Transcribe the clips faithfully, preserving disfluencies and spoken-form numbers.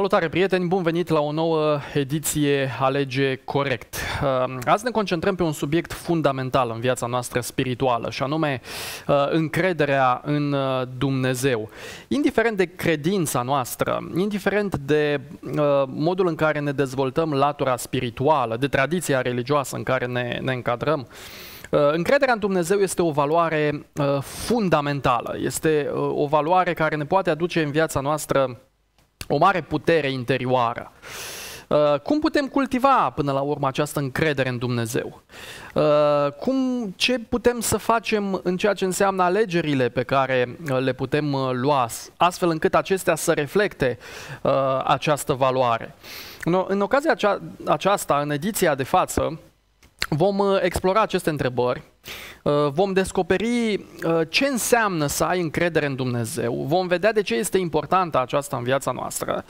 Salutare, prieteni! Bun venit la o nouă ediție Alege Corect. Azi ne concentrăm pe un subiect fundamental în viața noastră spirituală, și anume încrederea în Dumnezeu. Indiferent de credința noastră, indiferent de modul în care ne dezvoltăm latura spirituală, de tradiția religioasă în care ne, ne încadrăm, încrederea în Dumnezeu este o valoare fundamentală, este o valoare care ne poate aduce în viața noastră o mare putere interioară. Cum putem cultiva până la urmă această încredere în Dumnezeu? Cum, ce putem să facem în ceea ce înseamnă alegerile pe care le putem lua, astfel încât acestea să reflecte această valoare? În ocazia acea, aceasta, în ediția de față, vom explora aceste întrebări, vom descoperi ce înseamnă să ai încredere în Dumnezeu, vom vedea de ce este importantă aceasta în viața noastră,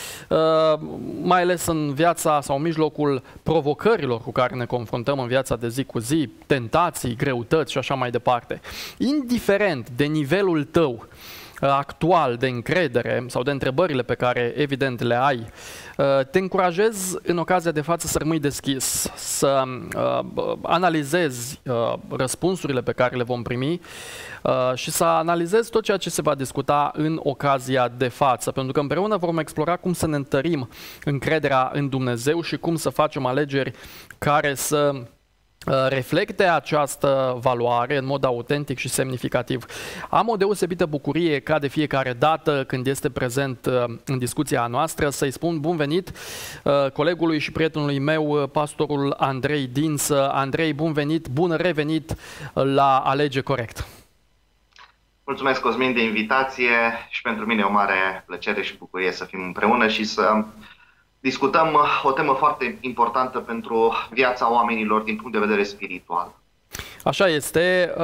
mai ales în viața sau în mijlocul provocărilor cu care ne confruntăm în viața de zi cu zi, tentații, greutăți și așa mai departe. Indiferent de nivelul tău actual de încredere sau de întrebările pe care evident le ai, te încurajez în ocazia de față să rămâi deschis, să analizezi răspunsurile pe care le vom primi și să analizezi tot ceea ce se va discuta în ocazia de față, pentru că împreună vom explora cum să ne întărim încrederea în Dumnezeu și cum să facem alegeri care să reflecte această valoare în mod autentic și semnificativ. Am o deosebită bucurie, ca de fiecare dată când este prezent în discuția noastră, să-i spun bun venit colegului și prietenului meu, pastorul Andrei Dinsă. Andrei, bun venit, bun revenit la Alege Corect. Mulțumesc, Cosmin, de invitație și pentru mine e o mare plăcere și bucurie să fim împreună și să discutăm o temă foarte importantă pentru viața oamenilor din punct de vedere spiritual. Așa este.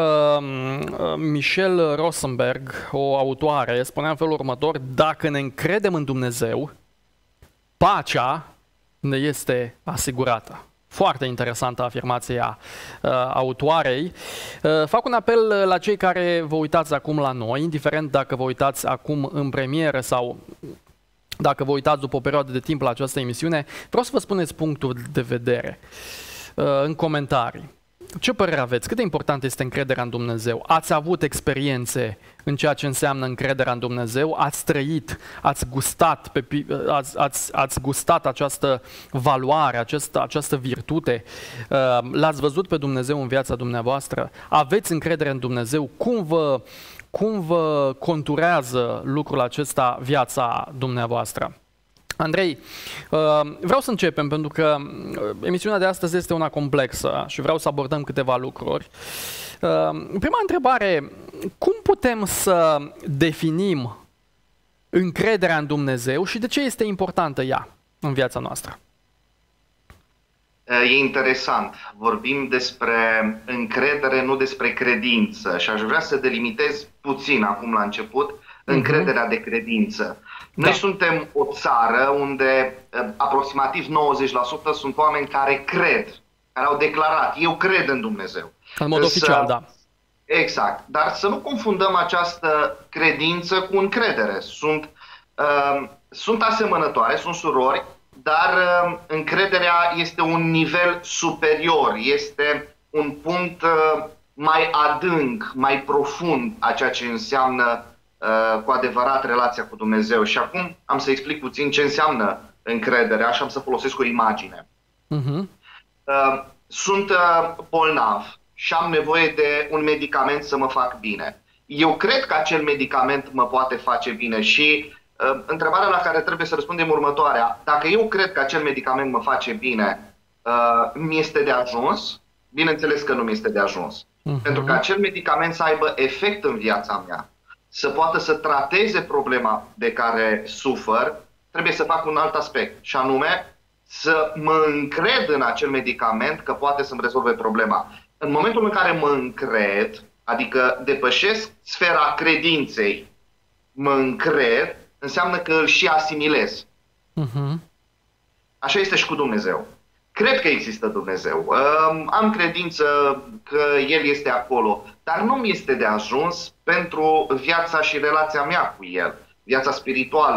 Michelle Rosenberg, o autoare, spunea în felul următor: dacă ne încredem în Dumnezeu, pacea ne este asigurată. Foarte interesantă afirmația uh, autoarei. Uh, fac un apel la cei care vă uitați acum la noi, indiferent dacă vă uitați acum în premieră sau dacă vă uitați după o perioadă de timp la această emisiune, vreau să vă spuneți punctul de vedere uh, în comentarii. Ce părere aveți? Cât de important este încrederea în Dumnezeu? Ați avut experiențe în ceea ce înseamnă încrederea în Dumnezeu? Ați trăit, ați gustat, pe, ați, ați, ați gustat această valoare, această, această virtute? L-ați văzut pe Dumnezeu în viața dumneavoastră? Aveți încredere în Dumnezeu? Cum vă, cum vă conturează lucrul acesta viața dumneavoastră? Andrei, vreau să începem pentru că emisiunea de astăzi este una complexă și vreau să abordăm câteva lucruri. Prima întrebare: cum putem să definim încrederea în Dumnezeu și de ce este importantă ea în viața noastră? E interesant. Vorbim despre încredere, nu despre credință, și aș vrea să delimitez puțin acum la început încrederea de credință. Noi da. suntem o țară unde aproximativ nouăzeci la sută sunt oameni care cred, care au declarat: eu cred în Dumnezeu. În mod Însă, oficial, da. Exact. Dar să nu confundăm această credință cu încredere. Sunt, uh, sunt asemănătoare, sunt surori, dar uh, încrederea este un nivel superior, este un punct uh, mai adânc, mai profund a ceea ce înseamnă cu adevărat relația cu Dumnezeu. Și acum am să explic puțin ce înseamnă încrederea și am să folosesc o imagine. Uh-huh. Sunt bolnav și am nevoie de un medicament să mă fac bine. Eu cred că acel medicament mă poate face bine și uh, întrebarea la care trebuie să răspundem următoarea: dacă eu cred că acel medicament mă face bine, uh, mi este de ajuns? Bineînțeles că nu mi este de ajuns. Uh-huh. Pentru că acel medicament să aibă efect în viața mea, să poată să trateze problema de care sufăr, trebuie să fac un alt aspect, și anume să mă încred în acel medicament că poate să-mi rezolve problema. În momentul în care mă încred, adică depășesc sfera credinței, mă încred, înseamnă că îl și asimilez. Uh-huh. Așa este și cu Dumnezeu. Cred că există Dumnezeu, am credință că El este acolo, dar nu mi este de ajuns pentru viața și relația mea cu El, viața spirituală.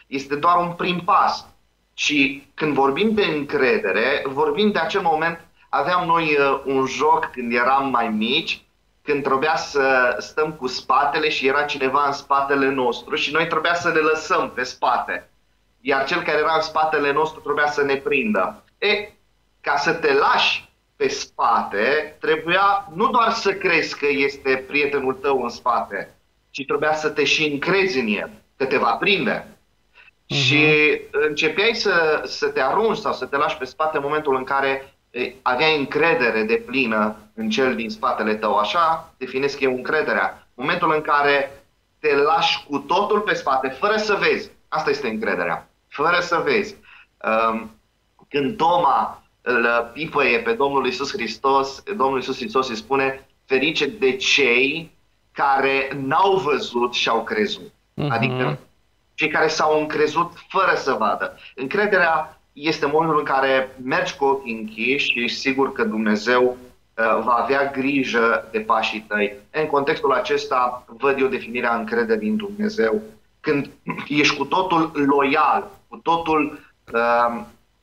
este doar un prim pas. Și când vorbim de încredere, vorbim de acel moment, aveam noi un joc când eram mai mici, când trebuia să stăm cu spatele și era cineva în spatele nostru și noi trebuia să ne lăsăm pe spate. Iar cel care era în spatele nostru trebuia să ne prindă. E, ca să te lași pe spate, trebuia nu doar să crezi că este prietenul tău în spate, ci trebuia să te și încrezi în el, că te va prinde. Uh-huh. Și începeai să, să te arunci sau să te lași pe spate în momentul în care aveai încredere deplină în cel din spatele tău. Așa definesc eu încrederea. Momentul în care te lași cu totul pe spate, fără să vezi. Asta este încrederea. Fără să vezi. Când Toma îl pipăie pe Domnul Iisus Hristos, Domnul Iisus Hristos îi spune: ferice de cei care n-au văzut și au crezut. Uh-huh. Adică cei care s-au încrezut fără să vadă. Încrederea este momentul în care mergi cu ochii închiși și sigur că Dumnezeu uh, va avea grijă de pașii tăi. În contextul acesta văd eu definirea încrederii în Dumnezeu. Când ești cu totul loial, cu totul uh,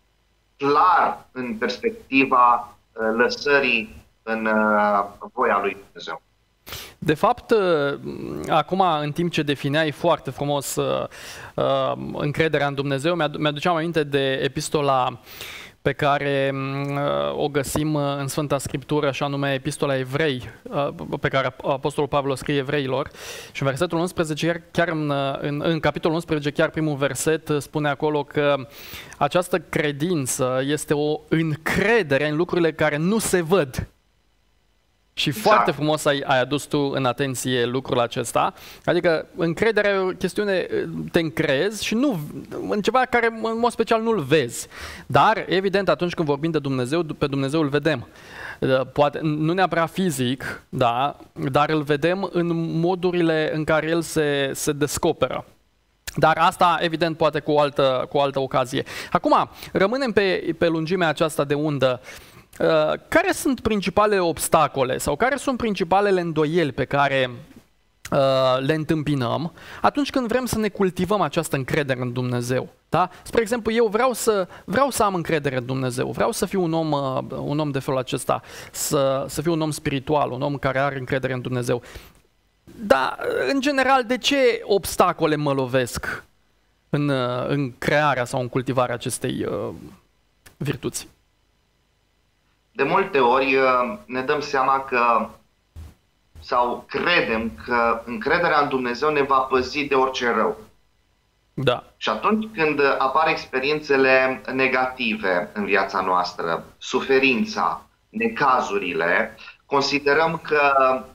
clar în perspectiva uh, lăsării în uh, voia lui Dumnezeu. De fapt, acum, în timp ce defineai foarte frumos uh, încrederea în Dumnezeu, mi-aduceam aminte de epistola pe care uh, o găsim în Sfânta Scriptură, și anume epistola Evrei, uh, pe care Apostolul Pavel o scrie evreilor. Și în versetul unsprezece, chiar în, în, în capitolul unsprezece, chiar primul verset, spune acolo că această credință este o încredere în lucrurile care nu se văd. Și exact. Foarte frumos ai, ai adus tu în atenție lucrul acesta. Adică încrederea e o chestiune, te încrezi și nu, în ceva care în mod special nu-l vezi. Dar, evident, atunci când vorbim de Dumnezeu, pe Dumnezeu îl vedem. Poate, nu neapărat fizic, da, dar îl vedem în modurile în care El se, se descoperă. Dar asta, evident, poate cu o altă, cu o altă ocazie. Acum, rămânem pe, pe lungimea aceasta de undă. Uh, care sunt principalele obstacole sau care sunt principalele îndoieli pe care uh, le întâmpinăm atunci când vrem să ne cultivăm această încredere în Dumnezeu? Da? Spre exemplu, eu vreau să, vreau să am încredere în Dumnezeu, vreau să fiu un om, uh, un om de felul acesta, să, să fiu un om spiritual, un om care are încredere în Dumnezeu. Dar, în general, de ce obstacole mă lovesc în, uh, în crearea sau în cultivarea acestei uh, virtuți? De multe ori ne dăm seama că, sau credem că încrederea în Dumnezeu ne va păzi de orice rău. Da. Și atunci când apar experiențele negative în viața noastră, suferința, necazurile, considerăm că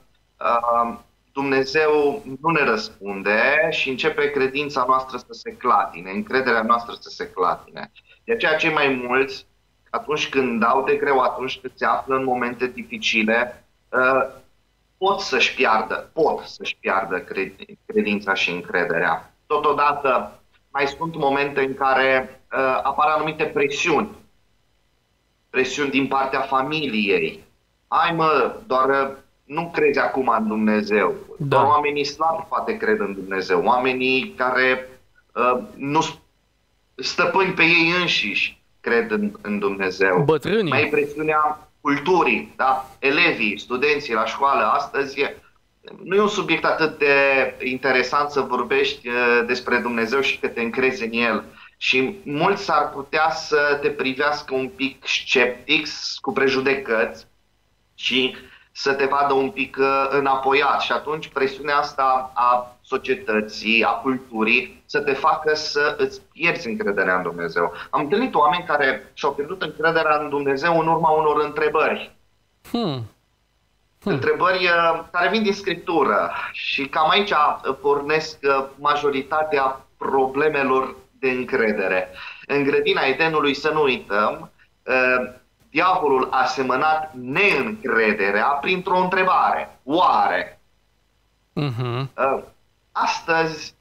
uh, Dumnezeu nu ne răspunde și începe credința noastră să se clatine, încrederea noastră să se clatine. De aceea cei mai mulți, atunci când dau de greu, atunci când se află în momente dificile, pot să-și piardă, pot să-și piardă credința și încrederea. Totodată, mai sunt momente în care apar anumite presiuni. Presiuni din partea familiei. Hai mă, doar nu crezi acum în Dumnezeu. Da. Doar oamenii slabi poate cred în Dumnezeu. Oamenii care uh, nu stăpâni pe ei înșiși cred în, în Dumnezeu. Bătrânii. Mai e presiunea culturii, da? Elevii, studenții la școală astăzi. Nu e un subiect atât de interesant să vorbești despre Dumnezeu și că te încrezi în El. Și mulți s-ar putea să te privească un pic sceptic, cu prejudecăți și să te vadă un pic înapoiat. Și atunci presiunea asta a societății, a culturii, să te facă să îți pierzi încrederea în Dumnezeu. Am întâlnit oameni care și-au pierdut încrederea în Dumnezeu în urma unor întrebări. Hmm. Hmm. Întrebări care vin din Scriptură și cam aici pornesc majoritatea problemelor de încredere. În grădina Edenului, să nu uităm, diavolul a semănat neîncrederea printr-o întrebare. Oare? Uh-huh. Astăzi,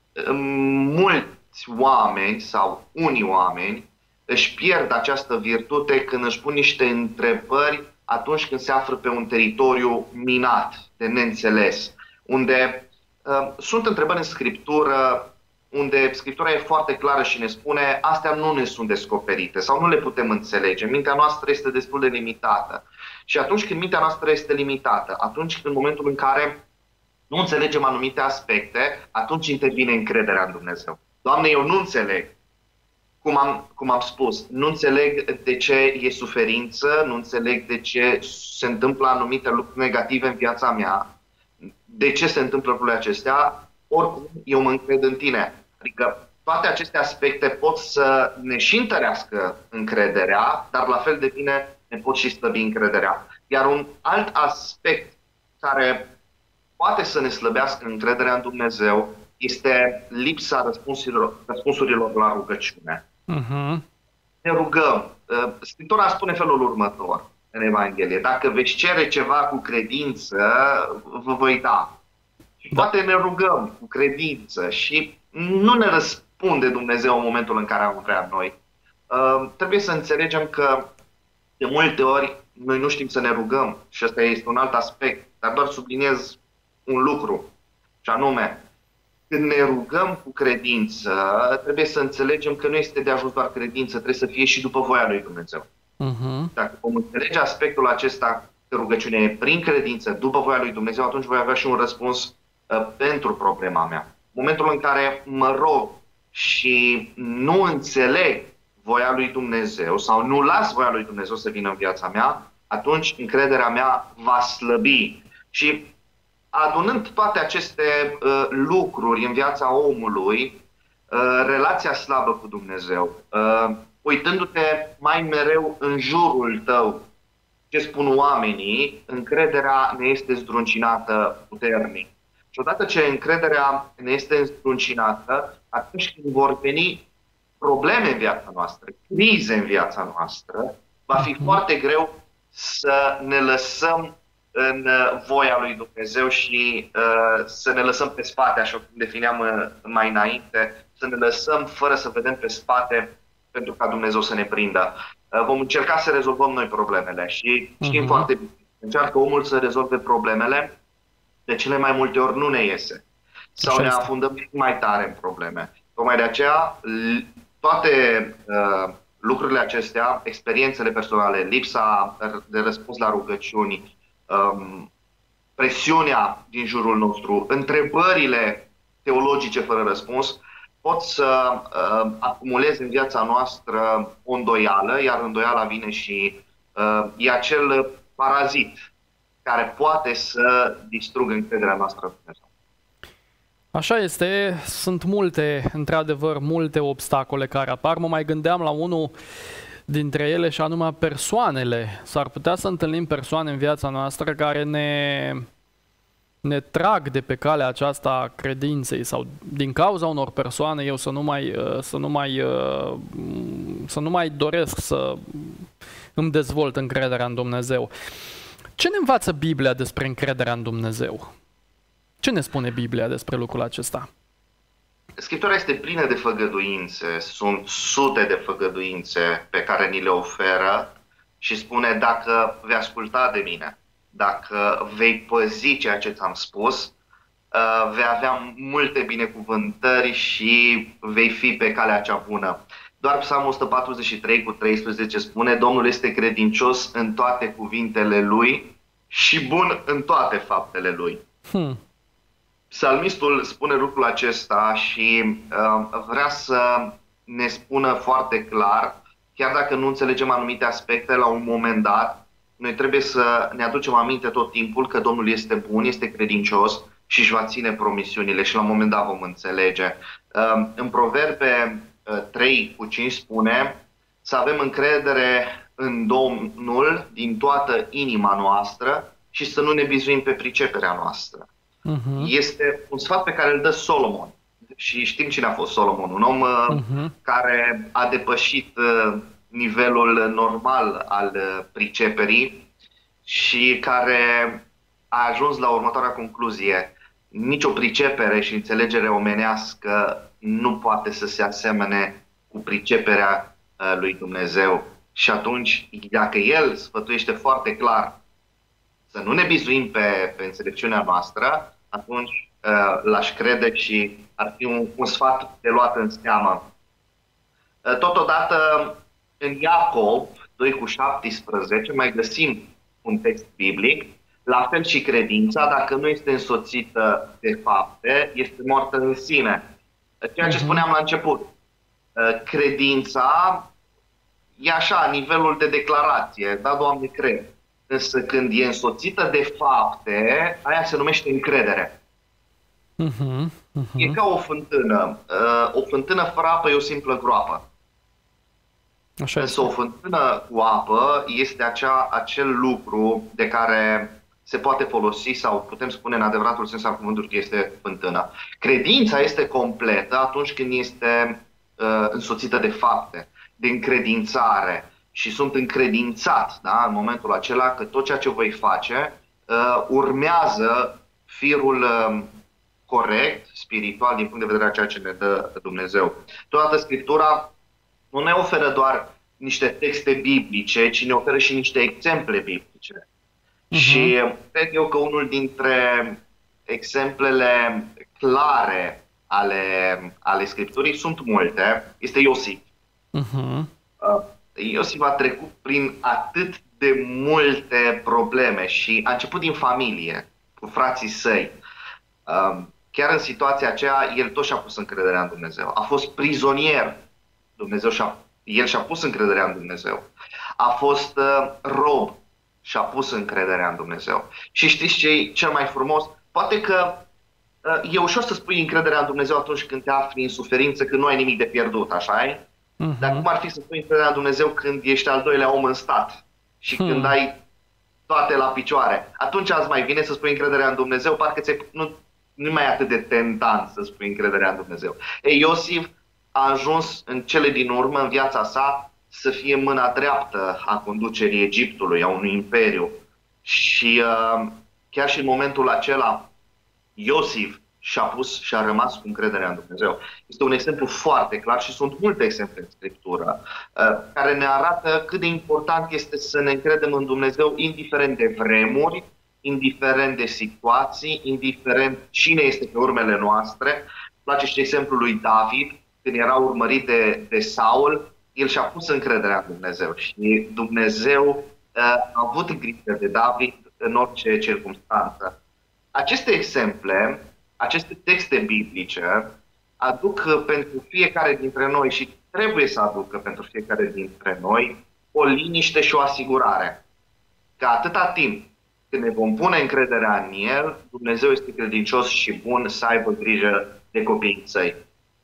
mulți oameni sau unii oameni își pierd această virtute când își pun niște întrebări atunci când se află pe un teritoriu minat, de neînțeles, unde uh, sunt întrebări în Scriptură unde Scriptura e foarte clară și ne spune astea nu ne sunt descoperite sau nu le putem înțelege. Mintea noastră este destul de limitată. Și atunci când mintea noastră este limitată, atunci în momentul în care nu înțelegem anumite aspecte, atunci intervine încrederea în Dumnezeu. Doamne, eu nu înțeleg. Cum am, cum am spus, nu înțeleg de ce e suferință, nu înțeleg de ce se întâmplă anumite lucruri negative în viața mea, de ce se întâmplă lucrurile acestea, oricum eu mă încred în tine. Adică toate aceste aspecte pot să ne și întărească încrederea, dar la fel de bine ne pot și slăbi încrederea. Iar un alt aspect care poate să ne slăbească încrederea în Dumnezeu este lipsa răspunsurilor, răspunsurilor la rugăciune. Uh-huh. Ne rugăm. Scriptura spune felul următor în Evanghelie: dacă veți cere ceva cu credință, vă voi da. Și poate ne rugăm cu credință și nu ne răspunde Dumnezeu în momentul în care am vrea noi. Uh, trebuie să înțelegem că de multe ori noi nu știm să ne rugăm și ăsta este un alt aspect, dar doar subliniez un lucru, și anume, când ne rugăm cu credință, trebuie să înțelegem că nu este de ajuns doar credință, trebuie să fie și după voia lui Dumnezeu. Uh-huh. Dacă vom înțelege aspectul acesta, că rugăciunea e prin credință, după voia lui Dumnezeu, atunci voi avea și un răspuns uh, pentru problema mea. În momentul în care mă rog și nu înțeleg voia lui Dumnezeu sau nu las voia lui Dumnezeu să vină în viața mea, atunci încrederea mea va slăbi. Și adunând toate aceste uh, lucruri în viața omului, uh, relația slabă cu Dumnezeu, uh, uitându-te mai mereu în jurul tău ce spun oamenii, încrederea ne este zdruncinată puternic. Și odată ce încrederea ne este zdruncinată, atunci când vor veni probleme în viața noastră, crize în viața noastră, va fi foarte greu să ne lăsăm în voia lui Dumnezeu și uh, să ne lăsăm pe spate, așa cum defineam uh, mai înainte, să ne lăsăm fără să vedem pe spate pentru ca Dumnezeu să ne prindă. Uh, vom încerca să rezolvăm noi problemele și știm uh-huh. foarte bine. Încearcă omul să rezolve problemele, de cele mai multe ori nu ne iese. Sau așa ne este. Afundăm mai tare în probleme. Tocmai de aceea, toate uh, lucrurile acestea, experiențele personale, lipsa de răspuns la rugăciuni, um, presiunea din jurul nostru, întrebările teologice fără răspuns, pot să uh, acumuleze în viața noastră o îndoială, iar îndoiala vine și uh, e acel parazit care poate să distrugă încrederea noastră în Dumnezeu. Așa este, sunt multe, într-adevăr, multe obstacole care apar. Mă mai gândeam la unul dintre ele și anume persoanele. S-ar putea să întâlnim persoane în viața noastră care ne, ne trag de pe calea aceasta a credinței sau din cauza unor persoane eu să nu mai, să nu mai, să nu mai doresc să îmi dezvolt încrederea în Dumnezeu. Ce ne învață Biblia despre încrederea în Dumnezeu? Ce ne spune Biblia despre lucrul acesta? Scriptura este plină de făgăduințe, sunt sute de făgăduințe pe care ni le oferă și spune: dacă vei asculta de mine, dacă vei păzi ceea ce ți-am spus, vei avea multe binecuvântări și vei fi pe calea cea bună. Doar Psalmul o sută patruzeci și trei cu treisprezece spune: Domnul este credincios în toate cuvintele Lui și bun în toate faptele Lui. Hmm. Psalmistul spune lucrul acesta și uh, vrea să ne spună foarte clar, chiar dacă nu înțelegem anumite aspecte la un moment dat, noi trebuie să ne aducem aminte tot timpul că Domnul este bun, este credincios și își va ține promisiunile și la un moment dat vom înțelege. Uh, în Proverbe uh, trei cu cinci spune să avem încredere în Domnul din toată inima noastră și să nu ne bizuim pe priceperea noastră. Uh-huh. Este un sfat pe care îl dă Solomon. Și știm cine a fost Solomon. Un om uh-huh. care a depășit nivelul normal al priceperii și care a ajuns la următoarea concluzie: nicio pricepere și înțelegere omenească nu poate să se asemene cu priceperea lui Dumnezeu. Și atunci, dacă el sfătuiește foarte clar să nu ne bizuim pe, pe înțelepciunea noastră, atunci l-aș crede și ar fi un, un sfat de luat în seamă. Totodată, în Iacov doi cu șaptesprezece mai găsim un text biblic, la fel și credința, dacă nu este însoțită de fapte, este moartă în sine. Ceea ce spuneam la început, credința e așa, nivelul de declarație, da, Doamne, cred. Însă când e însoțită de fapte, aia se numește încredere. Uh-huh, uh-huh. E ca o fântână. O fântână fără apă e o simplă groapă. Așa Însă este. O fântână cu apă este acea, acel lucru de care se poate folosi sau putem spune în adevăratul sens al cuvântului că este fântână. Credința este completă atunci când este uh, însoțită de fapte, de încredințare. Și sunt încredințat, da, în momentul acela că tot ceea ce voi face uh, urmează firul uh, corect, spiritual, din punct de vedere a ceea ce ne dă Dumnezeu. Toată Scriptura nu ne oferă doar niște texte biblice, ci ne oferă și niște exemple biblice. Uh-huh. Și cred eu că unul dintre exemplele clare ale, ale Scripturii, sunt multe, este Iosif. Uh-huh. Iosif a trecut prin atât de multe probleme și a început din familie, cu frații săi. Chiar în situația aceea, el tot și-a pus încrederea în Dumnezeu. A fost prizonier. Dumnezeu și-a, el și-a pus încrederea în Dumnezeu. A fost uh, rob și-a pus încrederea în Dumnezeu. Și știți ce e cel mai frumos? Poate că uh, e ușor să spui încrederea în Dumnezeu atunci când te afli în suferință, când nu ai nimic de pierdut, așa-i? Uh-huh. Dar cum ar fi să spui încrederea în Dumnezeu când ești al doilea om în stat și hmm. când ai toate la picioare? Atunci azi mai vine să spui încrederea în Dumnezeu, parcă ți nu, nu mai e atât de tentant să spui încrederea în Dumnezeu. Ei, Iosif a ajuns în cele din urmă, în viața sa, să fie mâna dreaptă a conducerii Egiptului, a unui imperiu. Și uh, chiar și în momentul acela, Iosif și-a pus și a rămas cu încrederea în Dumnezeu. Este un exemplu foarte clar și sunt multe exemple în Scriptură uh, care ne arată cât de important este să ne încredem în Dumnezeu, indiferent de vremuri, indiferent de situații, indiferent cine este pe urmele noastre. Îmi place și exemplul lui David, când era urmărit de, de Saul, el și-a pus încrederea în Dumnezeu și Dumnezeu uh, a avut grijă de David în orice circunstanță. Aceste exemple, aceste texte biblice aduc pentru fiecare dintre noi și trebuie să aducă pentru fiecare dintre noi o liniște și o asigurare că atâta timp când ne vom pune încrederea în El, Dumnezeu este credincios și bun să aibă grijă de copiii săi.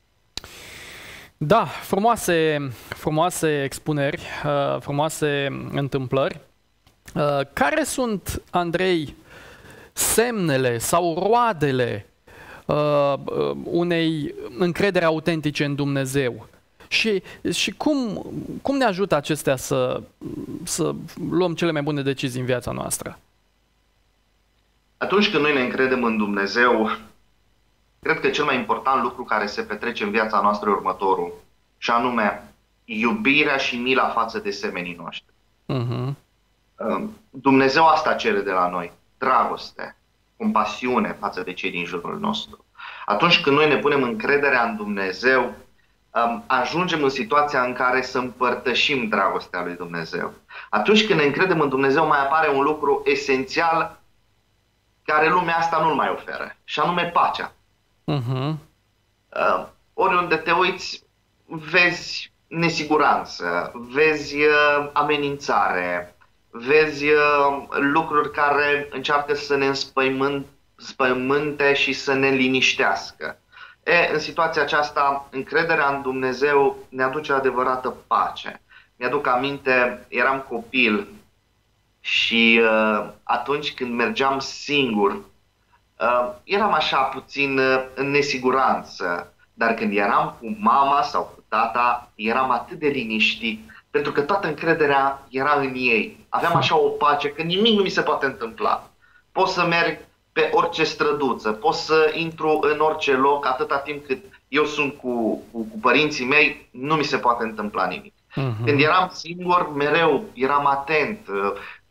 Da, frumoase, frumoase expuneri, uh, frumoase întâmplări. Uh, care sunt, Andrei, semnele sau roadele uh, unei încredere autentice în Dumnezeu? Și, și cum, cum ne ajută acestea să, să luăm cele mai bune decizii în viața noastră? Atunci când noi ne încredem în Dumnezeu, cred că cel mai important lucru care se petrece în viața noastră e următorul, și anume iubirea și mila față de semenii noștri. Uh-huh. Dumnezeu asta cere de la noi, dragoste, compasiune față de cei din jurul nostru. Atunci când noi ne punem încrederea în Dumnezeu, ajungem în situația în care să împărtășim dragostea lui Dumnezeu. Atunci când ne încredem în Dumnezeu, mai apare un lucru esențial care lumea asta nu-l mai oferă, și anume pacea. Uh-huh. Uh, oriunde te uiți, vezi nesiguranță, vezi uh, amenințare, vezi uh, lucruri care încearcă să ne înspăimânte și să ne liniștească. E, în situația aceasta, încrederea în Dumnezeu ne aduce adevărată pace. Mi-aduc aminte, eram copil și uh, atunci când mergeam singur, uh, eram așa puțin uh, în nesiguranță, dar când eram cu mama sau cu tata, eram atât de liniștit, pentru că toată încrederea era în ei. Aveam așa o pace că nimic nu mi se poate întâmpla. Pot să merg pe orice străduță, pot să intru în orice loc, atâta timp cât eu sunt cu, cu, cu părinții mei, nu mi se poate întâmpla nimic. Uh-huh. Când eram singur, mereu eram atent,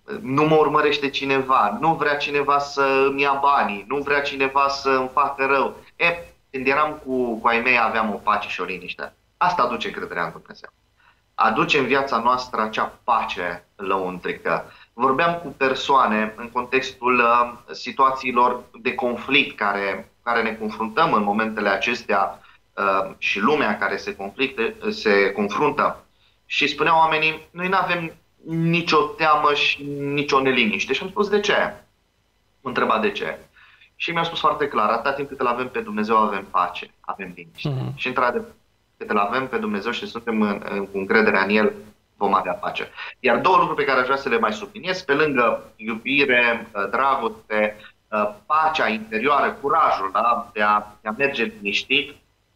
nu mă urmărește cineva, nu vrea cineva să îmi ia banii, nu vrea cineva să îmi facă rău. E, când eram cu, cu ai mei aveam o pace și o liniște. Asta aduce încrederea în Dumnezeu. Aduce în viața noastră acea pace lăuntrică. Vorbeam cu persoane în contextul uh, situațiilor de conflict care, care ne confruntăm în momentele acestea uh, și lumea care se, conflicte, se confruntă. Și spuneau oamenii, noi nu avem nicio teamă și nicio neliniște. Și am spus, de ce? M-a întrebat de ce. Și mi-a spus foarte clar, atâta timp cât îl avem pe Dumnezeu, avem pace, avem liniște. Uh-huh. Și într-adevăr, cât îl avem pe Dumnezeu și suntem în, în, cu încrederea în El, vom avea pace. Iar două lucruri pe care aș vrea să le mai subliniez, pe lângă iubire, dragoste, pacea interioară, curajul, da, de, a, de a merge liniștit,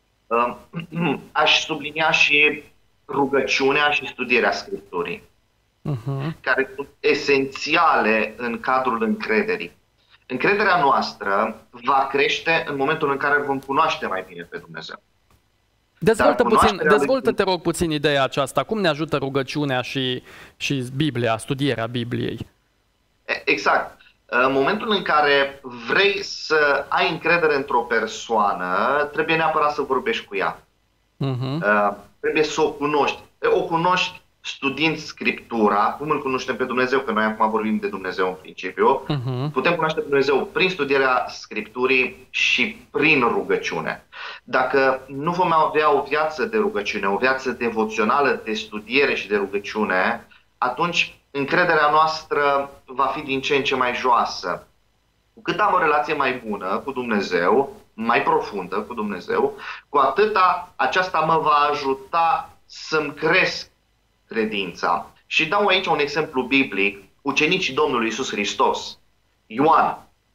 aș sublinia și rugăciunea și studierea Scripturii, uh-huh. care sunt esențiale în cadrul încrederii. Încrederea noastră va crește în momentul în care vom cunoaște mai bine pe Dumnezeu. Dezvoltă puțin, dezvoltă, te rog, puțin ideea aceasta. Cum ne ajută rugăciunea și, și Biblia, studierea Bibliei? Exact. În momentul în care vrei să ai încredere într-o persoană, trebuie neapărat să vorbești cu ea. Uh-huh. Trebuie să o cunoști. O cunoști studiind Scriptura, cum îl cunoaștem pe Dumnezeu, că noi acum vorbim de Dumnezeu în principiu, uh-huh. putem cunoaște pe Dumnezeu prin studierea Scripturii și prin rugăciune. Dacă nu vom avea o viață de rugăciune, o viață devoțională de studiere și de rugăciune, atunci încrederea noastră va fi din ce în ce mai joasă. Cu cât am o relație mai bună cu Dumnezeu, mai profundă cu Dumnezeu, cu atâta aceasta mă va ajuta să-mi cresc credința. Și dau aici un exemplu biblic, ucenicii Domnului Iisus Hristos. Ioan.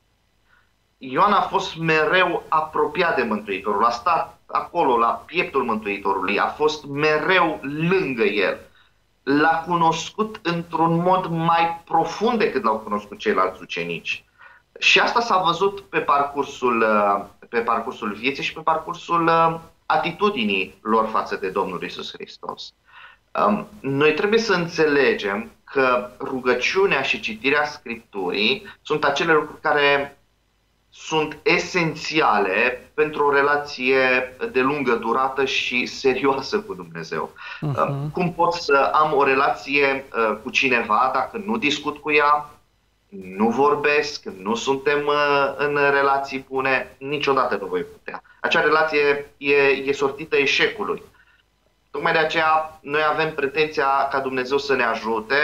Ioan a fost mereu apropiat de Mântuitorul, a stat acolo la pieptul Mântuitorului, a fost mereu lângă el. L-a cunoscut într-un mod mai profund decât l-au cunoscut ceilalți ucenici. Și asta s-a văzut pe parcursul, pe parcursul vieții și pe parcursul atitudinii lor față de Domnul Iisus Hristos. Noi trebuie să înțelegem că rugăciunea și citirea Scripturii sunt acele lucruri care sunt esențiale pentru o relație de lungă durată și serioasă cu Dumnezeu. Uh-huh. Cum pot să am o relație cu cineva dacă nu discut cu ea, nu vorbesc, nu suntem în relații bune, niciodată nu voi putea. Acea relație e, e sortită eșecului. Tocmai de aceea noi avem pretenția ca Dumnezeu să ne ajute,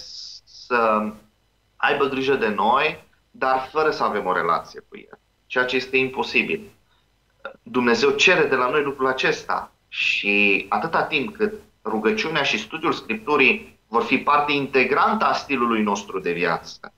să aibă grijă de noi, dar fără să avem o relație cu El, ceea ce este imposibil. Dumnezeu cere de la noi lucrul acesta și atâta timp cât rugăciunea și studiul Scripturii vor fi parte integrantă a stilului nostru de viață,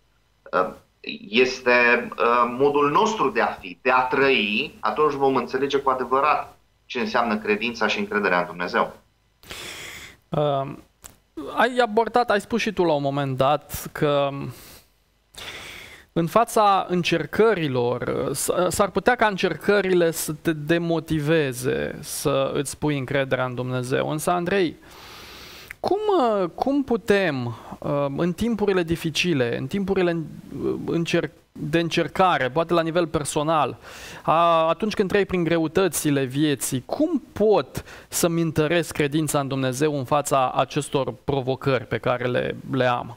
este modul nostru de a fi, de a trăi, atunci vom înțelege cu adevărat ce înseamnă credința și încrederea în Dumnezeu. Uh, ai abordat, ai spus și tu la un moment dat că în fața încercărilor, s-ar putea ca încercările să te demotiveze să îți pui încrederea în Dumnezeu. Însă, Andrei, cum, cum putem în timpurile dificile, în timpurile încerc de încercare, poate la nivel personal, atunci când treci prin greutățile vieții, cum pot să-mi întăresc credința în Dumnezeu în fața acestor provocări pe care le, le am?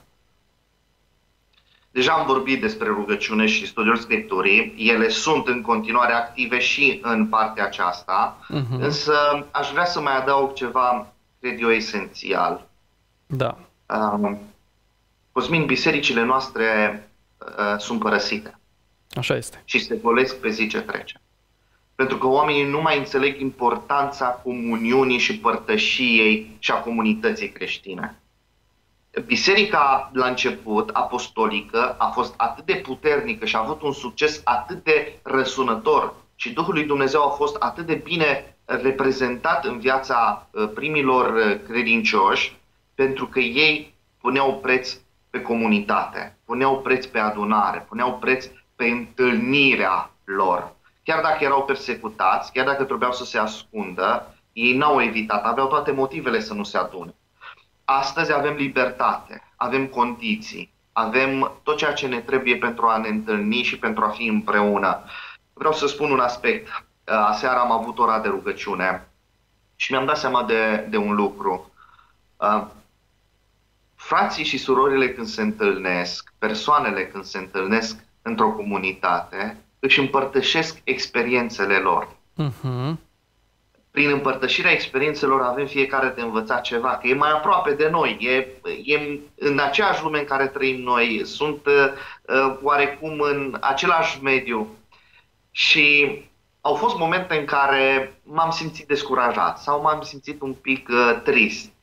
Deja am vorbit despre rugăciune și studiul Scripturii. Ele sunt în continuare active și în partea aceasta, uh-huh. însă aș vrea să mai adaug ceva, cred eu, esențial. Da. Um, Cosmin, bisericile noastre uh, sunt părăsite. Așa este. Și se golesc pe zi ce trece. Pentru că oamenii nu mai înțeleg importanța comuniunii și părtășiei și a comunității creștine. Biserica, la început, apostolică, a fost atât de puternică și a avut un succes atât de răsunător și Duhul lui Dumnezeu a fost atât de bine reprezentat în viața primilor credincioși, pentru că ei puneau preț pe comunitate, puneau preț pe adunare, puneau preț pe întâlnirea lor. Chiar dacă erau persecutați, chiar dacă trebuiau să se ascundă, ei n-au evitat, aveau toate motivele să nu se adune. Astăzi avem libertate, avem condiții, avem tot ceea ce ne trebuie pentru a ne întâlni și pentru a fi împreună. Vreau să spun un aspect. Aseară am avut ora de rugăciune și mi-am dat seama de, de un lucru. Frații și surorile când se întâlnesc, persoanele când se întâlnesc într-o comunitate, își împărtășesc experiențele lor. Uh-huh. Prin împărtășirea experiențelor avem fiecare de învățat ceva, că e mai aproape de noi, e, e în aceeași lume în care trăim noi, sunt uh, oarecum în același mediu. Și au fost momente în care m-am simțit descurajat sau m-am simțit un pic uh, trist.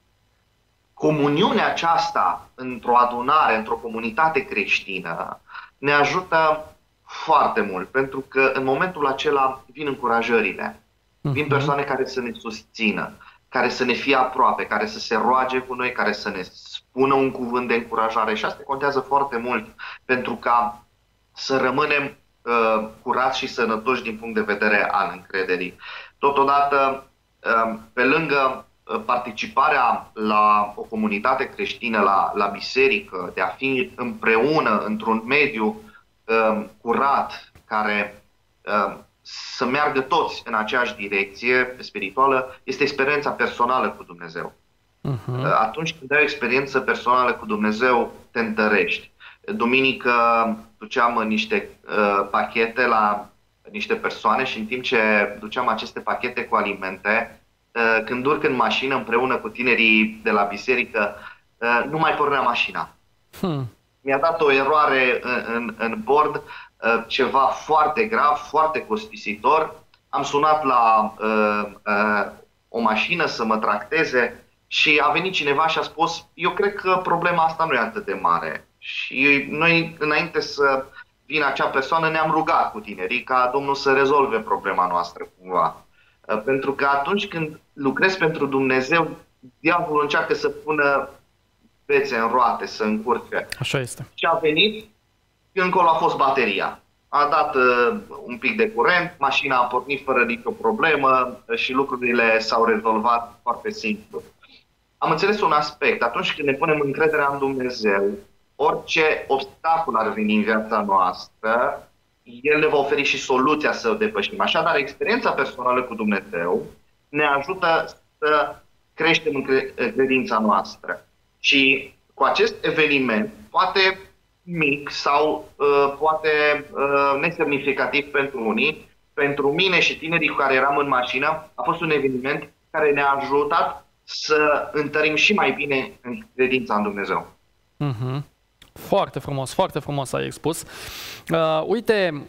Comuniunea aceasta într-o adunare, într-o comunitate creștină, ne ajută foarte mult, pentru că în momentul acela vin încurajările, vin persoane care să ne susțină, care să ne fie aproape, care să se roage cu noi, care să ne spună un cuvânt de încurajare și asta contează foarte mult pentru ca să rămânem uh, curați și sănătoși din punct de vedere al încrederii. Totodată, uh, pe lângă participarea la o comunitate creștină, la, la biserică, de a fi împreună într-un mediu uh, curat, care uh, să meargă toți în aceeași direcție spirituală, este experiența personală cu Dumnezeu. Uh-huh. Uh, atunci când ai o experiență personală cu Dumnezeu, te întărești. Duminică duceam niște uh, pachete la niște persoane și în timp ce duceam aceste pachete cu alimente, când urc în mașină împreună cu tinerii de la biserică, nu mai pornea mașina. Hmm. Mi-a dat o eroare în, în, în bord, ceva foarte grav, foarte costisitor. Am sunat la uh, uh, o mașină să mă tracteze și a venit cineva și a spus: eu cred că problema asta nu e atât de mare. Și noi, înainte să vină acea persoană, ne-am rugat cu tinerii ca Domnul să rezolve problema noastră cumva. Pentru că atunci când lucrezi pentru Dumnezeu, diavolul încearcă să pună bețe în roate, să încurce. Așa este. Și a venit și încolo a fost bateria. A dat uh, un pic de curent, mașina a pornit fără nicio problemă și lucrurile s-au rezolvat foarte simplu. Am înțeles un aspect. Atunci când ne punem încrederea în Dumnezeu, orice obstacol ar veni în viața noastră, El ne va oferi și soluția să o depășim. Așadar, experiența personală cu Dumnezeu ne ajută să creștem în credința noastră. Și cu acest eveniment, poate mic sau uh, poate uh, nesemnificativ pentru unii, pentru mine și tinerii cu care eram în mașină, a fost un eveniment care ne-a ajutat să întărim și mai bine în credința în Dumnezeu. Mm-hmm. Foarte frumos, foarte frumos ai expus. Uh, uite,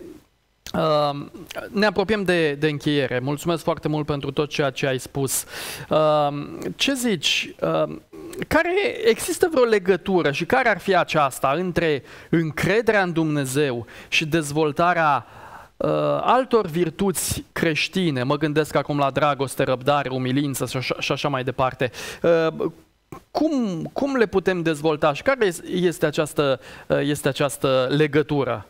uh, ne apropiem de, de încheiere. Mulțumesc foarte mult pentru tot ceea ce ai spus. Uh, ce zici? Uh, care există vreo legătură și care ar fi aceasta între încrederea în Dumnezeu și dezvoltarea uh, altor virtuți creștine? Mă gândesc acum la dragoste, răbdare, umilință și așa, și așa mai departe. Uh, Cum, cum le putem dezvolta și care este această, este această legătură?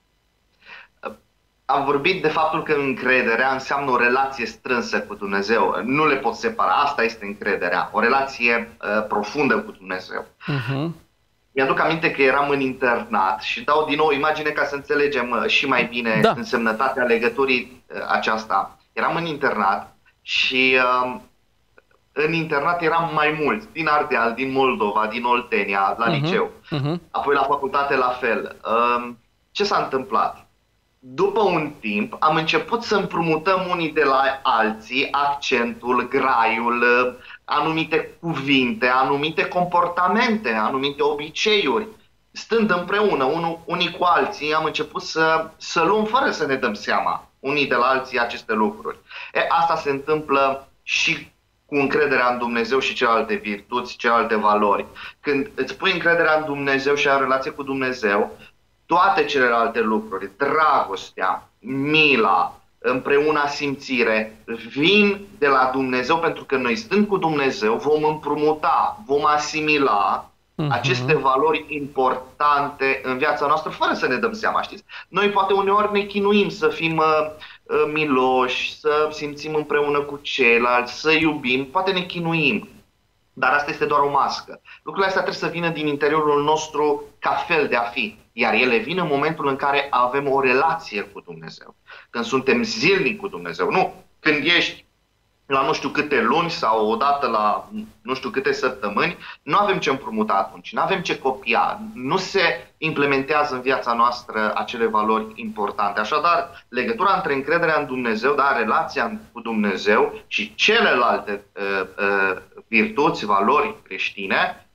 Am vorbit de faptul că încrederea înseamnă o relație strânsă cu Dumnezeu. Nu le pot separa. Asta este încrederea. O relație uh, profundă cu Dumnezeu. Uh-huh. Mi-aduc aminte că eram în internat și dau din nou imagine ca să înțelegem uh, și mai bine da. însemnătatea legăturii uh, aceasta. Eram în internat și... Uh, În internat eram mai mulți, din Ardeal, din Moldova, din Oltenia, la uh-huh, liceu. Uh-huh. Apoi la facultate la fel. Ce s-a întâmplat? După un timp am început să împrumutăm unii de la alții accentul, graiul, anumite cuvinte, anumite comportamente, anumite obiceiuri. Stând împreună unii cu alții am început să, să luăm fără să ne dăm seama unii de la alții aceste lucruri. E, asta se întâmplă și cu încrederea în Dumnezeu și celelalte virtuți, celelalte valori. Când îți pui încrederea în Dumnezeu și ai o relație cu Dumnezeu, toate celelalte lucruri, dragostea, mila, împreună simțire, vin de la Dumnezeu, pentru că noi, stând cu Dumnezeu, vom împrumuta, vom asimila uh-huh. aceste valori importante în viața noastră, fără să ne dăm seama, știți? Noi poate uneori ne chinuim să fim uh, miloși, să simțim împreună cu ceilalți, să iubim, poate ne chinuim. Dar asta este doar o mască. Lucrurile astea trebuie să vină din interiorul nostru ca fel de a fi. Iar ele vin în momentul în care avem o relație cu Dumnezeu. Când suntem zilnic cu Dumnezeu. Nu când ești la nu știu câte luni sau odată la nu știu câte săptămâni, nu avem ce împrumuta atunci, nu avem ce copia, nu se implementează în viața noastră acele valori importante. Așadar, legătura între încrederea în Dumnezeu, dar relația cu Dumnezeu și celelalte uh, uh, virtuți, valori creștine,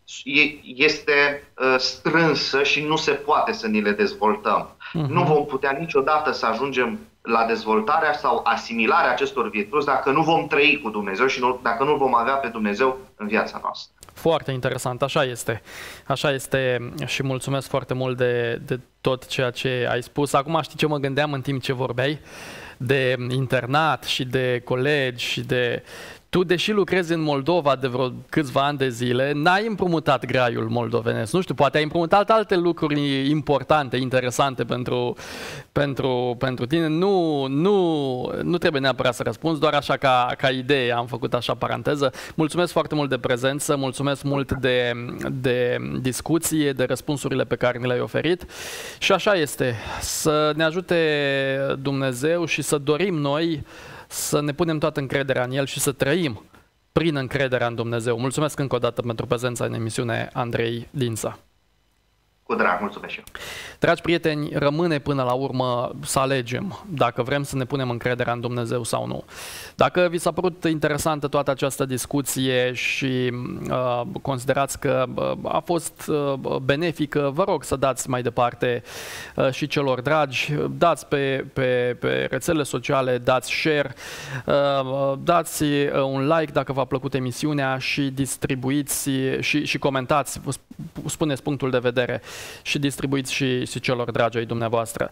este uh, strânsă și nu se poate să ni le dezvoltăm. Uh-huh. Nu vom putea niciodată să ajungem la dezvoltarea sau asimilarea acestor virtuți dacă nu vom trăi cu Dumnezeu și nu, dacă nu vom avea pe Dumnezeu în viața noastră. Foarte interesant, așa este. Așa este și mulțumesc foarte mult de, de tot ceea ce ai spus. Acum știi ce mă gândeam în timp ce vorbeai? De internat și de colegi și de... Tu, deși lucrezi în Moldova de vreo câțiva ani de zile, n-ai împrumutat graiul moldovenesc. Nu știu, poate ai împrumutat alte lucruri importante, interesante pentru, pentru, pentru tine. Nu, nu, nu trebuie neapărat să răspunzi, doar așa ca, ca idee, am făcut așa paranteză. Mulțumesc foarte mult de prezență, mulțumesc mult de, de discuție, de răspunsurile pe care ni le-ai oferit. Și așa este, să ne ajute Dumnezeu și să dorim noi să ne punem toată încrederea în El și să trăim prin încrederea în Dumnezeu. Mulțumesc încă o dată pentru prezența în emisiune, Andrei Dința. Cu drag, mulțumesc și eu. Dragi prieteni, rămâne până la urmă să alegem dacă vrem să ne punem încrederea în Dumnezeu sau nu. Dacă vi s-a părut interesantă toată această discuție și uh, considerați că uh, a fost uh, benefică, vă rog să dați mai departe uh, și celor dragi, dați pe, pe, pe rețelele sociale, dați share, uh, dați uh, un like dacă v-a plăcut emisiunea și distribuiți și, și comentați, spuneți punctul de vedere și distribuiți și, și celor dragi ai dumneavoastră.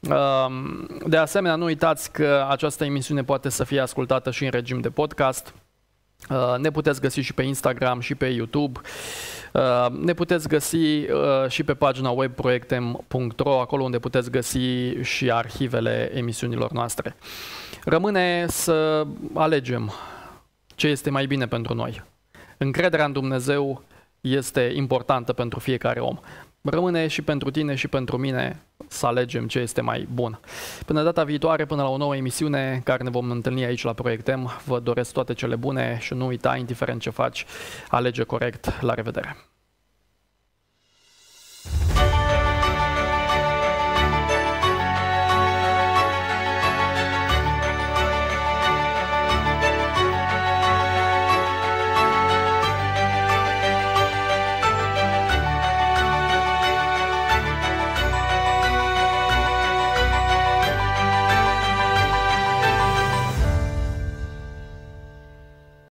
De asemenea, nu uitați că această emisiune poate să fie ascultată și în regim de podcast. Ne puteți găsi și pe Instagram și pe YouTube. Ne puteți găsi și pe pagina web proiectem punct ro, acolo unde puteți găsi și arhivele emisiunilor noastre. Rămâne să alegem ce este mai bine pentru noi. Încrederea în Dumnezeu este importantă pentru fiecare om. Rămâne și pentru tine și pentru mine să alegem ce este mai bun. Până data viitoare, până la o nouă emisiune care ne vom întâlni aici la Proiectem, vă doresc toate cele bune și nu uita, indiferent ce faci, alege corect. La revedere!